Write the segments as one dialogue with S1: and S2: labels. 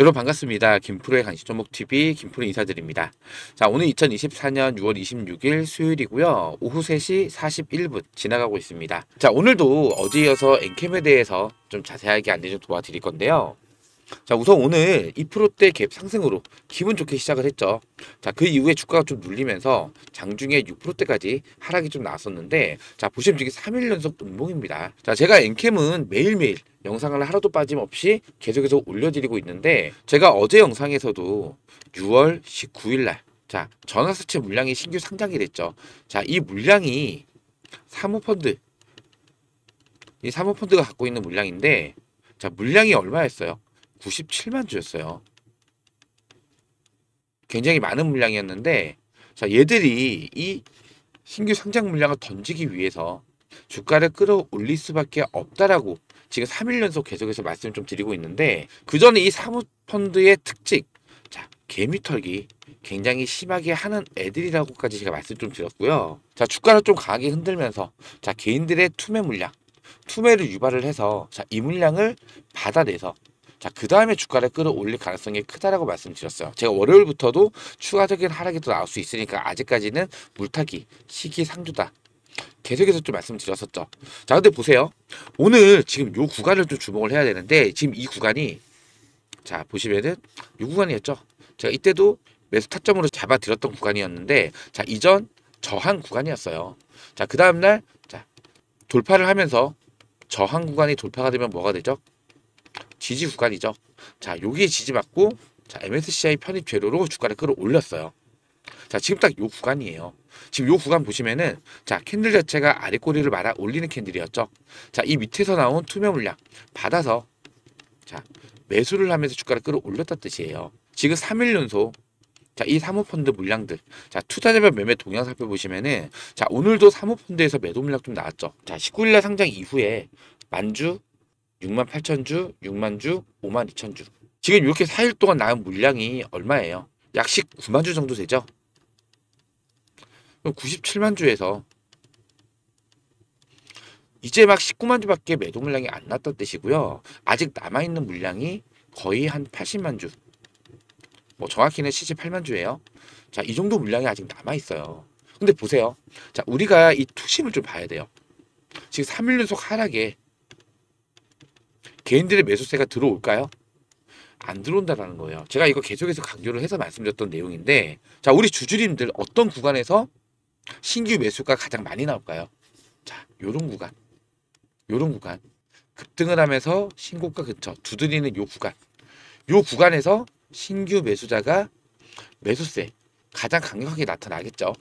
S1: 여러분 반갑습니다. 김프로의 간식조목TV 김프로 인사드립니다. 자, 오늘 2024년 6월 26일 수요일이고요. 오후 3시 41분 지나가고 있습니다. 자, 오늘도 어제 이어서 엔캠에 대해서 좀 자세하게 안내 좀 도와드릴 건데요. 자, 우선 오늘 2%대 갭 상승으로 기분 좋게 시작을 했죠. 자, 그 이후에 주가가 좀 눌리면서 장중에 6%대까지 하락이 좀 나왔었는데, 자, 보시면 지금 3일 연속 음봉입니다. 자, 제가 엔캠은 매일매일 영상을 하루도 빠짐없이 계속해서 올려드리고 있는데, 제가 어제 영상에서도 6월 19일 날, 자, 전환사채 물량이 신규 상장이 됐죠. 자, 이 물량이 사모펀드, 이 사모펀드가 갖고 있는 물량인데, 자, 물량이 얼마였어요? 97만 주였어요. 굉장히 많은 물량이었는데, 자, 얘들이 이 신규 상장 물량을 던지기 위해서 주가를 끌어올릴 수밖에 없다라고 지금 3일 연속 계속해서 말씀을 좀 드리고 있는데, 그 전에 이 사모펀드의 특징, 자, 개미털기 굉장히 심하게 하는 애들이라고까지 제가 말씀 좀 드렸고요. 자, 주가를 좀 강하게 흔들면서, 자, 개인들의 투매 물량, 투매를 유발을 해서, 자, 이 물량을 받아내서, 자, 그 다음에 주가를 끌어올릴 가능성이 크다라고 말씀드렸어요. 제가 월요일부터도 추가적인 하락이 또 나올 수 있으니까 아직까지는 물타기 시기상조다, 계속해서 좀 말씀드렸었죠. 자, 근데 보세요. 오늘 지금 요 구간을 좀 주목을 해야 되는데, 지금 이 구간이, 자, 보시면은 요 구간이었죠. 제가 이때도 매수 타점으로 잡아드렸던 구간이었는데, 자, 이전 저항 구간이었어요. 자, 그 다음날, 자, 돌파를 하면서 저항 구간이 돌파가 되면 뭐가 되죠? 지지 구간이죠. 자, 여기에 지지받고, 자, MSCI 편입 재료로 주가를 끌어올렸어요. 자, 지금 딱 요 구간이에요. 지금 요 구간 보시면은, 자, 캔들 자체가 아래 꼬리를 말아 올리는 캔들이었죠. 자, 이 밑에서 나온 투명 물량 받아서, 자, 매수를 하면서 주가를 끌어올렸다는 뜻이에요. 지금 3일 연속, 자, 이 사모펀드 물량들, 자, 투자자별 매매 동향 살펴보시면은, 자, 오늘도 사모펀드에서 매도 물량 좀 나왔죠. 자, 19일날 상장 이후에 만주, 6만 8천 주, 6만 주, 5만 2천 주. 지금 이렇게 4일 동안 나온 물량이 얼마예요? 약 19만 주 정도 되죠? 그럼 97만 주에서 이제 막 19만 주밖에 매도 물량이 안 났던 뜻이고요. 아직 남아있는 물량이 거의 한 80만 주. 뭐 정확히는 78만 주예요. 자, 이 정도 물량이 아직 남아있어요. 근데 보세요. 자, 우리가 이 투심을 좀 봐야 돼요. 지금 3일 연속 하락에 개인들의 매수세가 들어올까요? 안 들어온다라는 거예요. 제가 이거 계속해서 강조를 해서 말씀드렸던 내용인데, 자, 우리 주주님들 어떤 구간에서 신규 매수가 가장 많이 나올까요? 자, 요런 구간, 요런 구간, 급등을 하면서 신고가 근처 두드리는 요 구간, 요 구간에서 신규 매수자가 매수세 가장 강력하게 나타나겠죠.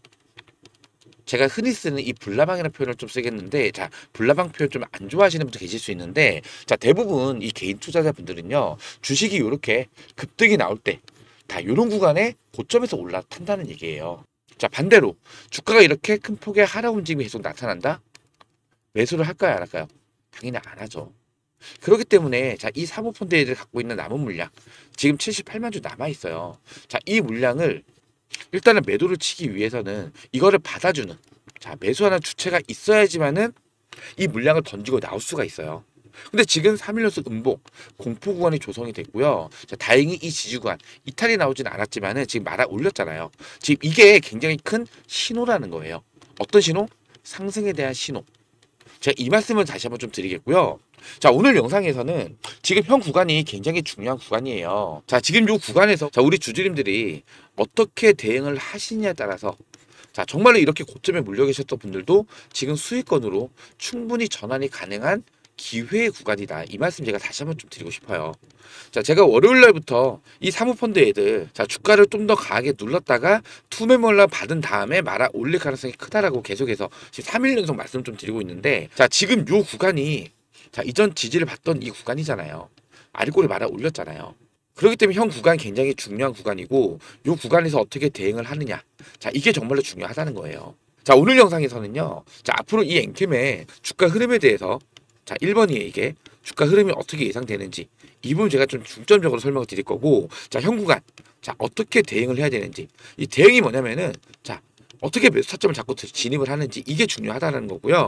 S1: 제가 흔히 쓰는 이 불나방이라는 표현을 좀 쓰겠는데, 자, 불나방 표현 좀 안 좋아하시는 분도 계실 수 있는데, 자, 대부분 이 개인 투자자분들은요, 주식이 이렇게 급등이 나올 때 다 이런 구간에 고점에서 올라탄다는 얘기예요. 자, 반대로 주가가 이렇게 큰 폭의 하락 움직임이 계속 나타난다? 매수를 할까요, 안 할까요? 당연히 안 하죠. 그렇기 때문에, 자, 이 사모펀드들이 갖고 있는 남은 물량, 지금 78만 주 남아 있어요. 자, 이 물량을 일단은 매도를 치기 위해서는 이거를 받아주는, 자, 매수하는 주체가 있어야지만은 이 물량을 던지고 나올 수가 있어요. 근데 지금 3일 연속 음봉 공포 구간이 조성이 됐고요. 자, 다행히 이 지지 구간 이탈이 나오진 않았지만은 지금 말아 올렸잖아요. 지금 이게 굉장히 큰 신호라는 거예요. 어떤 신호? 상승에 대한 신호. 제가 이 말씀을 다시 한번 좀 드리겠고요. 자, 오늘 영상에서는 지금 현 구간이 굉장히 중요한 구간이에요. 자, 지금 이 구간에서, 자, 우리 주주님들이 어떻게 대응을 하시냐에 따라서, 자, 정말로 이렇게 고점에 몰려 계셨던 분들도 지금 수익권으로 충분히 전환이 가능한 기회의 구간이다. 이 말씀 제가 다시 한번 좀 드리고 싶어요. 자, 제가 월요일 날부터 이 사모펀드 애들, 자, 주가를 좀 더 강하게 눌렀다가 투매몰라 받은 다음에 말아 올릴 가능성이 크다라고 계속해서 지금 3일 연속 말씀 좀 드리고 있는데, 자, 지금 요 구간이, 자, 이전 지지를 받던 이 구간이잖아요. 아래꼬리 말아 올렸잖아요. 그렇기 때문에 현 구간이 굉장히 중요한 구간이고, 요 구간에서 어떻게 대응을 하느냐, 자, 이게 정말로 중요하다는 거예요. 자, 오늘 영상에서는요, 자, 앞으로 이 엔캠의 주가 흐름에 대해서, 자, 1번이에요. 이게 주가 흐름이 어떻게 예상되는지 이 부분 제가 좀 중점적으로 설명을 드릴 거고, 자, 현 구간, 자, 어떻게 대응을 해야 되는지, 이 대응이 뭐냐면은, 자, 어떻게 매수 타점을 잡고 진입을 하는지, 이게 중요하다는 거고요.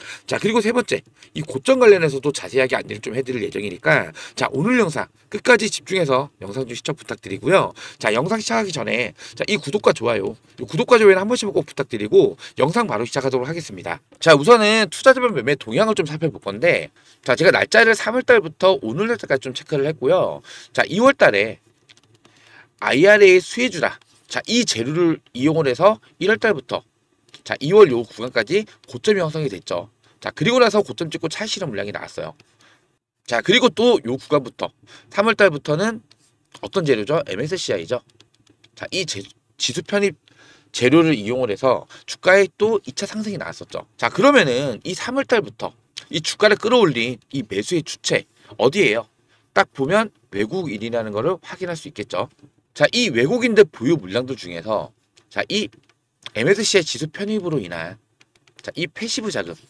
S1: 자, 그리고 세 번째, 이 고점 관련해서도 자세하게 안내를 좀 해드릴 예정이니까, 자, 오늘 영상 끝까지 집중해서 영상 좀 시청 부탁드리고요. 자, 영상 시작하기 전에, 자, 이 구독과 좋아요, 이 구독과 좋아요는 한 번씩 꼭 부탁드리고, 영상 바로 시작하도록 하겠습니다. 자, 우선은 투자자별 매매 동향을 좀 살펴볼 건데, 자, 제가 날짜를 3월달부터 오늘 날짜까지 좀 체크를 했고요. 자, 2월달에 IRA 수혜주라, 자, 이 재료를 이용을 해서 1월달부터 자, 2월 요 구간까지 고점이 형성이 됐죠. 자, 그리고 나서 고점 찍고 찰 실현 물량이 나왔어요. 자, 그리고 또 요 구간부터 3월 달부터는 어떤 재료죠? MSCI죠. 자, 이 지수 편입 재료를 이용을 해서 주가에 또 2차 상승이 나왔었죠. 자, 그러면은 이 3월 달부터 이 주가를 끌어올린 이 매수의 주체 어디예요? 딱 보면 외국인이라는 거를 확인할 수 있겠죠. 자, 이 외국인들 보유 물량들 중에서 자, 이 MSCI 지수 편입으로 인한 자, 이 패시브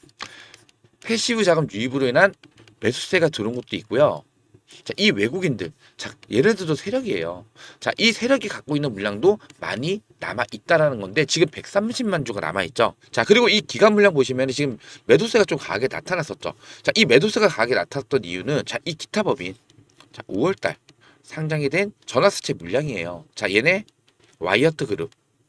S1: 자금 유입으로 인한 매수세가 들어온 것도 있고요. 자, 이 외국인들, 자, 얘네들도 세력이에요. 자, 이 세력이 갖고 있는 물량도 많이 남아 있다라는 건데 지금 130만 주가 남아 있죠. 자, 그리고 이 기간 물량 보시면 지금 매도세가 좀 강하게 나타났었죠. 자, 이 매도세가 강하게 나타났던 이유는 자, 이 기타 법인 자, 5월달 상장이 된 전화수채 물량이에요. 자, 얘네 와이어트 그룹.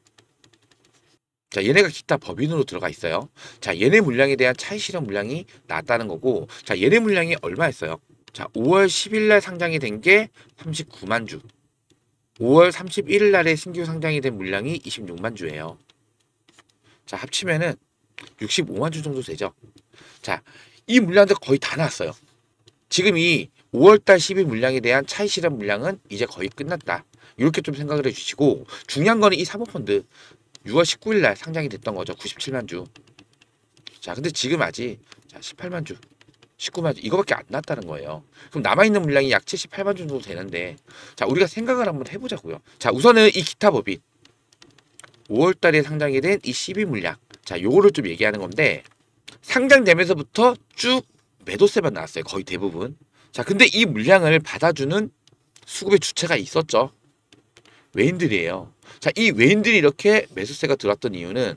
S1: 자, 얘네가 기타 법인으로 들어가 있어요. 자, 얘네 물량에 대한 차익 실현 물량이 나왔다는 거고, 자, 얘네 물량이 얼마였어요? 자, 5월 10일 날 상장이 된 게 39만 주. 5월 31일 날에 신규 상장이 된 물량이 26만 주예요. 자, 합치면은 65만 주 정도 되죠. 자, 이 물량들 거의 다 나왔어요. 지금 이 5월달 10일 물량에 대한 차익 실현 물량은 이제 거의 끝났다. 이렇게 좀 생각을 해주시고, 중요한 거는 이 사모펀드 6월 19일 날 상장이 됐던 거죠. 97만 주. 자, 근데 지금 아직 자, 18만 주, 19만 주 이거밖에 안 났다는 거예요. 그럼 남아있는 물량이 약 78만 주 정도 되는데 자, 우리가 생각을 한번 해보자고요. 자, 우선은 이 기타 법인 5월 달에 상장이 된 이 12 물량. 자, 요거를 좀 얘기하는 건데 상장되면서부터 쭉 매도세만 나왔어요. 거의 대부분. 자, 근데 이 물량을 받아주는 수급의 주체가 있었죠. 외인들이에요. 자, 이 외인들이 이렇게 매수세가 들어왔던 이유는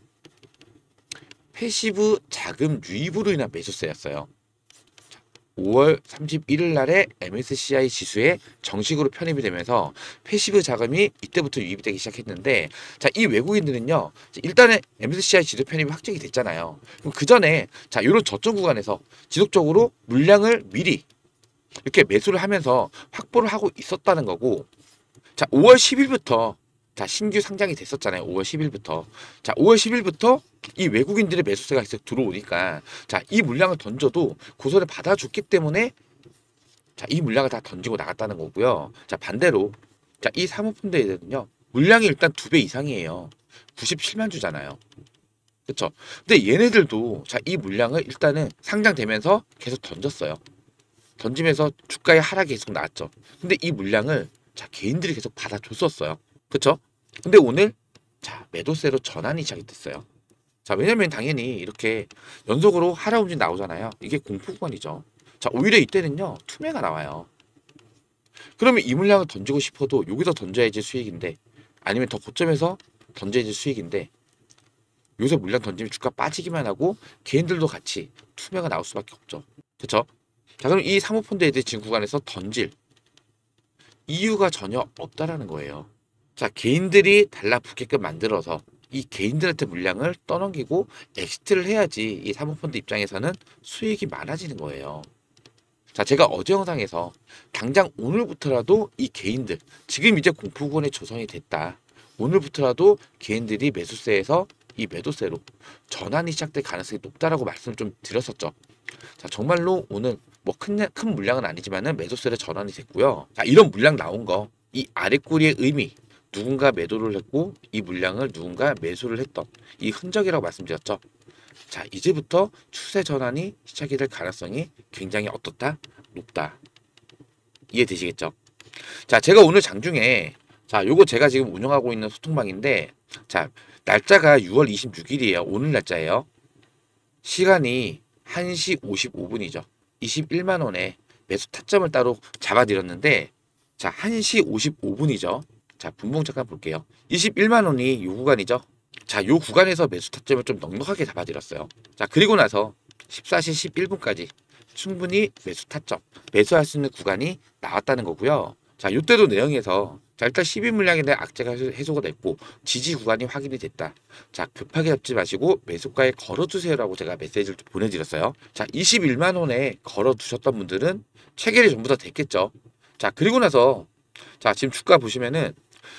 S1: 패시브 자금 유입으로 인한 매수세였어요. 5월 31일 날에 MSCI 지수에 정식으로 편입이 되면서 패시브 자금이 이때부터 유입이 되기 시작했는데 자, 이 외국인들은요. 일단은 MSCI 지수 편입이 확정이 됐잖아요. 그럼 그 전에 자, 이런 저점 구간에서 지속적으로 물량을 미리 이렇게 매수를 하면서 확보를 하고 있었다는 거고 자, 5월 10일부터 자, 신규 상장이 됐었잖아요. 5월 10일부터. 자, 5월 10일부터 이 외국인들의 매수세가 계속 들어오니까 자, 이 물량을 던져도 고소를 받아줬기 때문에 자, 이 물량을 다 던지고 나갔다는 거고요. 자, 반대로 자, 이 사모펀드에는요. 물량이 일단 2배 이상이에요. 97만 주잖아요. 그렇죠? 근데 얘네들도 자, 이 물량을 일단은 상장되면서 계속 던졌어요. 던지면서 주가의 하락이 계속 나왔죠. 근데 이 물량을 자, 개인들이 계속 받아줬었어요. 그쵸? 근데 오늘 자, 매도세로 전환이 시작이 됐어요. 자, 왜냐면 당연히 이렇게 연속으로 하락 움직임 나오잖아요. 이게 공포 구간이죠. 자, 오히려 이때는요. 투매가 나와요. 그러면 이 물량을 던지고 싶어도 여기서 던져야지 수익인데 아니면 더 고점에서 던져야지 수익인데 여기서 물량 던지면 주가 빠지기만 하고 개인들도 같이 투매가 나올 수밖에 없죠. 그쵸? 자, 그럼 이 사모펀드에 대해 지금 구간에서 던질 이유가 전혀 없다라는 거예요. 자, 개인들이 달라붙게끔 만들어서 이 개인들한테 물량을 떠넘기고 엑시트를 해야지 이 사모펀드 입장에서는 수익이 많아지는 거예요. 자, 제가 어제 영상에서 당장 오늘부터라도 이 개인들 지금 이제 공포구간에 조성이 됐다. 오늘부터라도 개인들이 매수세에서 이 매도세로 전환이 시작될 가능성이 높다라고 말씀을 좀 드렸었죠. 자, 정말로 오늘 뭐 큰 물량은 아니지만은 매도세로 전환이 됐고요. 자, 이런 물량 나온 거 이 아랫꼬리의 의미 누군가 매도를 했고 이 물량을 누군가 매수를 했던 이 흔적이라고 말씀드렸죠. 자, 이제부터 추세 전환이 시작이 될 가능성이 굉장히 어떻다? 높다. 이해되시겠죠? 자, 제가 오늘 장중에 자, 요거 제가 지금 운영하고 있는 소통방인데 자, 날짜가 6월 26일이에요. 오늘 날짜예요. 시간이 1시 55분이죠. 21만 원에 매수 타점을 따로 잡아드렸는데 자, 1시 55분이죠. 자, 분봉 잠깐 볼게요. 21만 원이 요 구간이죠. 자, 요 구간에서 매수 타점을 좀 넉넉하게 잡아드렸어요. 자, 그리고 나서 14시 11분까지 충분히 매수 타점, 매수할 수 있는 구간이 나왔다는 거고요. 자, 이때도 내용에서 자, 일단 12 물량인데 악재가 해소가 됐고 지지 구간이 확인이 됐다. 자, 급하게 잡지 마시고 매수가에 걸어두세요라고 제가 메시지를 보내드렸어요. 자, 21만 원에 걸어두셨던 분들은 체결이 전부 다 됐겠죠. 자, 그리고 나서 자, 지금 주가 보시면은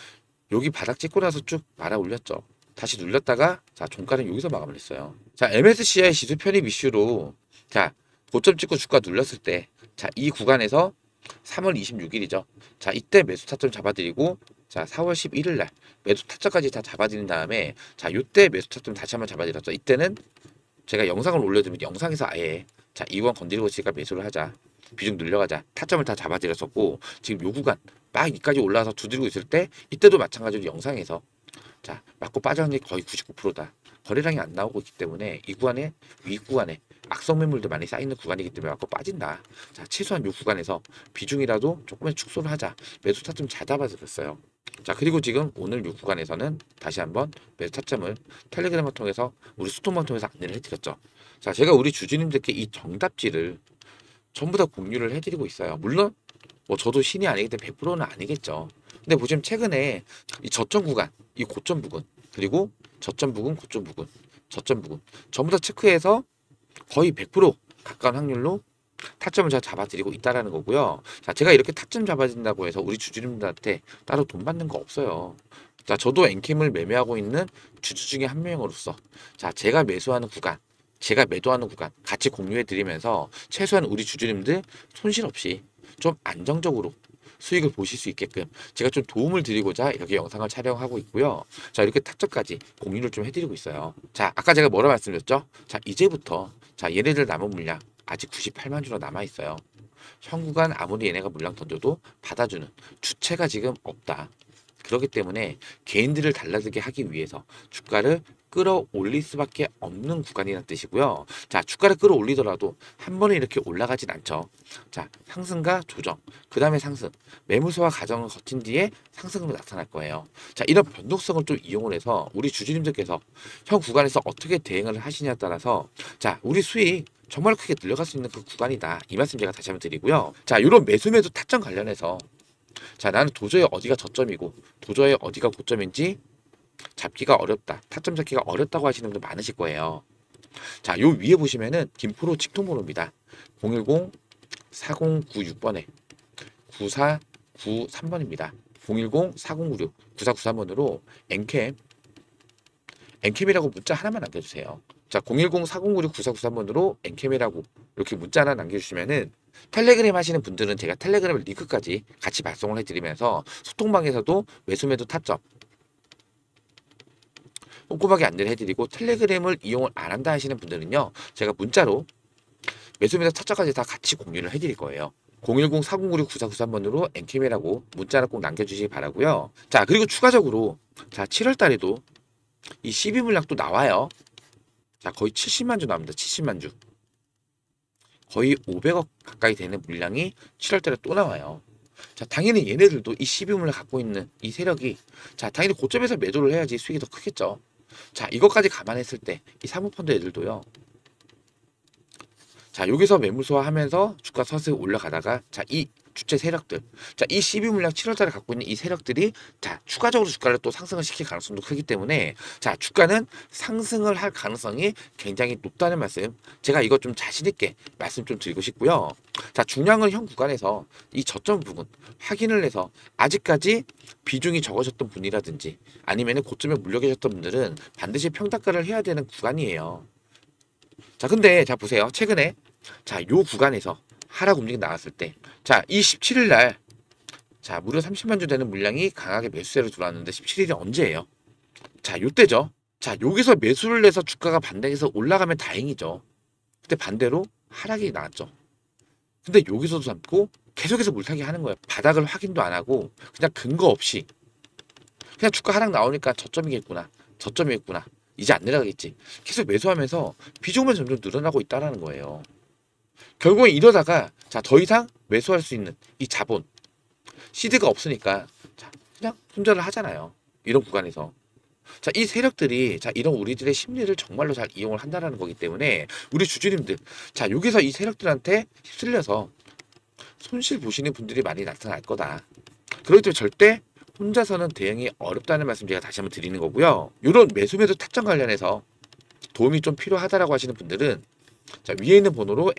S1: 여기 바닥 찍고 나서 쭉 말아 올렸죠. 다시 눌렸다가 자, 종가는 여기서 마감을 했어요. 자, MSCI 지수 편입 이슈로 자, 고점 찍고 주가 눌렸을 때 자, 이 구간에서 3월 26일이죠. 자, 이때 매수 타점 잡아드리고 자, 4월 11일 날 매수 타점까지 다 잡아드린 다음에 자, 요때 매수 타점 다시 한번 잡아드렸죠. 이때는 제가 영상을 올려드리면 영상에서 아예 자, 이건 건드리고 있으니까 매수를 하자. 비중 늘려가자. 타점을 다 잡아드렸었고 지금 요 구간 막 이까지 올라와서 두드리고 있을 때 이때도 마찬가지로 영상에서 자, 맞고 빠져나온 게 거의 99%다. 거래량이 안 나오고 있기 때문에 이 구간에 위 구간에 악성 매물도 많이 쌓이는 구간이기 때문에 맞고 빠진다. 자, 최소한 이 구간에서 비중이라도 조금만 축소를 하자. 매수 타점 잘 잡아드렸어요. 자, 그리고 지금 오늘 이 구간에서는 다시 한번 매수 타점을 텔레그램을 통해서 우리 스토먼 통해서 안내를 해드렸죠. 자, 제가 우리 주주님들께 이 정답지를 전부 다 공유를 해드리고 있어요. 물론 뭐 저도 신이 아니기 때문에 100%는 아니겠죠. 근데 보시면 최근에 이 저점 구간, 이 고점 부근, 그리고 저점 부근, 고점 부근, 저점 부근 전부 다 체크해서 거의 100% 가까운 확률로 타점을 제가 잡아드리고 있다라는 거고요. 자, 제가 이렇게 타점 잡아준다고 해서 우리 주주님들한테 따로 돈 받는 거 없어요. 자, 저도 엔캠을 매매하고 있는 주주 중에 한 명으로서 자, 제가 매수하는 구간, 제가 매도하는 구간 같이 공유해 드리면서 최소한 우리 주주님들 손실 없이 좀 안정적으로 수익을 보실 수 있게끔 제가 좀 도움을 드리고자 이렇게 영상을 촬영하고 있고요. 자, 이렇게 타점까지 공유를 좀 해드리고 있어요. 자, 아까 제가 뭐라 말씀드렸죠? 자, 이제부터 자, 얘네들 남은 물량 아직 98만 주로 남아 있어요. 현 구간 아무리 얘네가 물량 던져도 받아주는 주체가 지금 없다. 그렇기 때문에 개인들을 달라지게 하기 위해서 주가를 끌어올릴 수밖에 없는 구간이라는 뜻이고요. 자, 주가를 끌어올리더라도 한 번에 이렇게 올라가진 않죠. 자, 상승과 조정, 그 다음에 상승, 매물소화 과정을 거친 뒤에 상승으로 나타날 거예요. 자, 이런 변동성을 좀 이용을 해서 우리 주주님들께서 현 구간에서 어떻게 대응을 하시냐에 따라서 자, 우리 수익 정말 크게 늘려갈 수 있는 그 구간이다. 이 말씀 제가 다시 한번 드리고요. 자, 이런 매수 타점 관련해서 자, 나는 도저히 어디가 저점이고 도저히 어디가 고점인지 잡기가 어렵다. 타점 잡기가 어렵다고 하시는 분들 많으실 거예요. 자, 요 위에 보시면은 김프로 직통번호입니다. 010-4096번에 9493번입니다. 010-4096-9493번으로 엔캠이라고 문자 하나만 남겨주세요. 자, 010-4096-9493번으로 엔캠이라고 이렇게 문자 하나 남겨주시면은 텔레그램 하시는 분들은 제가 텔레그램 링크까지 같이 발송을 해드리면서 소통방에서도 매수 타점 꼼꼼하게 안내를 해드리고 텔레그램을 이용을 안 한다 하시는 분들은요, 제가 문자로 매수 타점까지 다 같이 공유를 해드릴 거예요. 010-4096-9493번으로 엔캠이라고 문자 하나 꼭 남겨주시기 바라고요. 자, 그리고 추가적으로 자, 7월 달에도 이 12 물량 또 나와요. 자, 거의 70만 주 나옵니다. 70만 주. 거의 500억 가까이 되는 물량이 7월 달에 또 나와요. 자, 당연히 얘네들도 이 12 물량 갖고 있는 이 세력이 자, 당연히 고점에서 매도를 해야지 수익이 더 크겠죠. 자, 이것까지 감안했을 때 이 사모펀드 애들도요. 자, 여기서 매물 소화하면서 주가 서서히 올라가다가 자, 이 주체 세력들, 자, 이 12 물량 7월달에 갖고 있는 이 세력들이 자, 추가적으로 주가를 또 상승을 시킬 가능성도 크기 때문에 자, 주가는 상승을 할 가능성이 굉장히 높다는 말씀, 제가 이거 좀 자신 있게 말씀 좀 드리고 싶고요. 자, 중량은 현 구간에서 이 저점 부분 확인을 해서 아직까지 비중이 적으셨던 분이라든지 아니면 고점에 물려 계셨던 분들은 반드시 평단가를 해야 되는 구간이에요. 자, 근데 자, 보세요. 최근에 자, 요 구간에서 하락 움직임 나왔을 때 자, 이 17일 날 자, 무려 30만 주 되는 물량이 강하게 매수세로 들어왔는데 17일이 언제예요? 자, 요때죠. 자, 여기서 매수를 해서 주가가 반등해서 올라가면 다행이죠. 근데 반대로 하락이 나왔죠. 근데 여기서도 잡고 계속해서 물타기 하는 거예요. 바닥을 확인도 안 하고 그냥 근거 없이 그냥 주가 하락 나오니까 저점이겠구나, 저점이겠구나, 이제 안 내려가겠지, 계속 매수하면서 비중만 점점 늘어나고 있다는 거예요. 결국엔 이러다가 자, 더 이상 매수할 수 있는 이 자본 시드가 없으니까 자, 그냥 손절을 하잖아요. 이런 구간에서. 자, 이 세력들이 자, 이런 우리들의 심리를 정말로 잘 이용을 한다라는 거기 때문에 우리 주주님들 자, 여기서 이 세력들한테 휩쓸려서 손실 보시는 분들이 많이 나타날 거다. 그렇기 때문에 절대 혼자서는 대응이 어렵다는 말씀 제가 다시 한번 드리는 거고요. 이런 매수매도 타점 관련해서 도움이 좀 필요하다라고 하시는 분들은 자, 위에 있는 번호로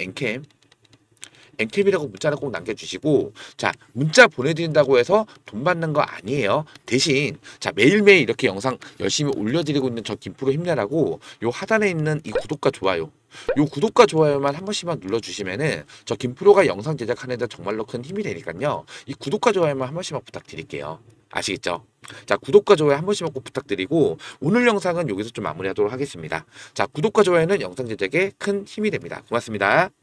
S1: 엔캠이라고 문자를 꼭 남겨주시고 자, 문자 보내드린다고 해서 돈 받는 거 아니에요. 대신 자, 매일매일 이렇게 영상 열심히 올려드리고 있는 저 김프로 힘내라고 요 하단에 있는 이 구독과 좋아요, 요 구독과 좋아요만 한 번씩만 눌러주시면은 저 김프로가 영상 제작하는 데 정말로 큰 힘이 되니까요. 이 구독과 좋아요만 한 번씩만 부탁드릴게요. 아시겠죠? 자, 구독과 좋아요 한 번씩만 꼭 부탁드리고 오늘 영상은 여기서 좀 마무리하도록 하겠습니다. 자, 구독과 좋아요는 영상 제작에 큰 힘이 됩니다. 고맙습니다.